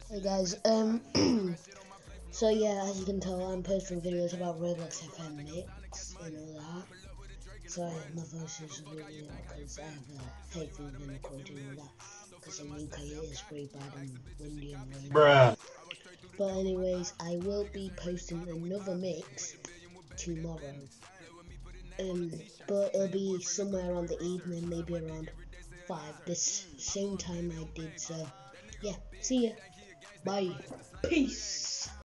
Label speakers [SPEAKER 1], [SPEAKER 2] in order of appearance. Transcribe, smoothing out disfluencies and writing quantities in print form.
[SPEAKER 1] Hey guys, so yeah, as you can tell, I'm posting videos about Roblox FM Mix and all that. Sorry, my voice is really low because I have a hay fever and a cold and all that. Because in UK it is pretty bad and windy and rainy.
[SPEAKER 2] Bruh.
[SPEAKER 1] But anyways, I will be posting another mix tomorrow. But it'll be somewhere around the evening, maybe around 5, this same time I did. So yeah, see ya. Bye. Peace.